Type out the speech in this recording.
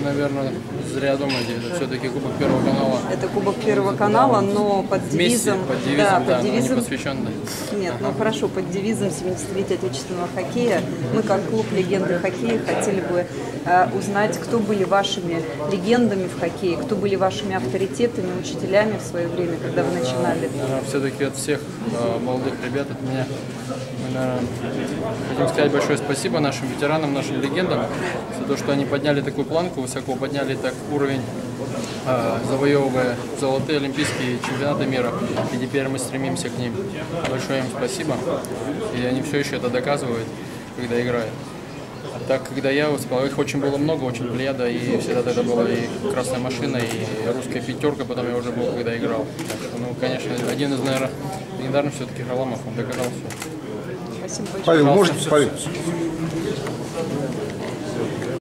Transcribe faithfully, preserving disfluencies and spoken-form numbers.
наверное, зря думаете, это все-таки Кубок Первого канала. Это Кубок Первого канала, но под девизом... Вместе, под девизом, да, под девизом... не посвященный. Нет, ага. ну хорошо, под девизом семидесятилетия отечественного хоккея. Мы, как клуб легенды хоккея, хотели бы э, узнать, кто были вашими легендами в хоккее, кто были вашими авторитетами, учителями в свое время, когда вы начинали. Да, все-таки от всех э, молодых ребят, от меня, мы, наверное, хотим сказать большое спасибо нашим ветеранам, нашим легендам, за то, что они подняли такую планку, высоко подняли так уровень, э, завоевывая золотые олимпийские чемпионаты мира. И теперь мы стремимся к ним. Большое им спасибо. И они все еще это доказывают, когда играют. А так, когда я выступал, их очень было много, очень плеяда, и всегда тогда была и красная машина, и русская пятерка, потом я уже был, когда играл. Так что, ну, конечно, один из, наверное, легендарных все-таки Харламов, он доказал все. Спасибо большое. Павел, можете, Павел?